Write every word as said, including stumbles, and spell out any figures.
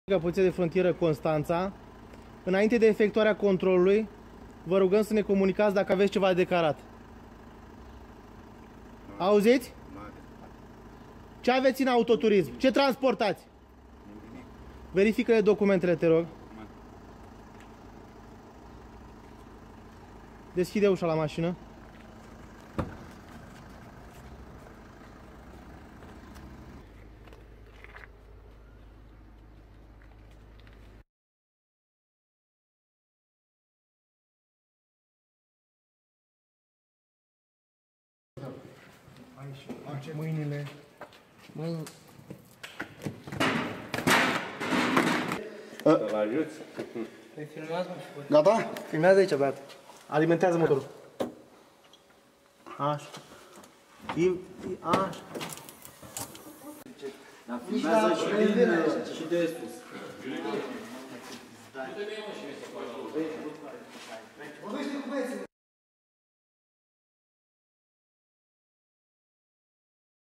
Poliția de frontieră Constanța. Înainte de efectuarea controlului, vă rugăm să ne comunicați dacă aveți ceva de declarat. Auziți? Ce aveți în autoturism? Ce transportați? Verifică-le documentele, te rog. Deschide ușa la mașină. Aici, mâinile. Mâini. Să-l ajuți? Păi filmează, mă. Gata? Filmează aici, băiat. Alimentează motorul. Așa. I, așa. Dar filmează și de sus.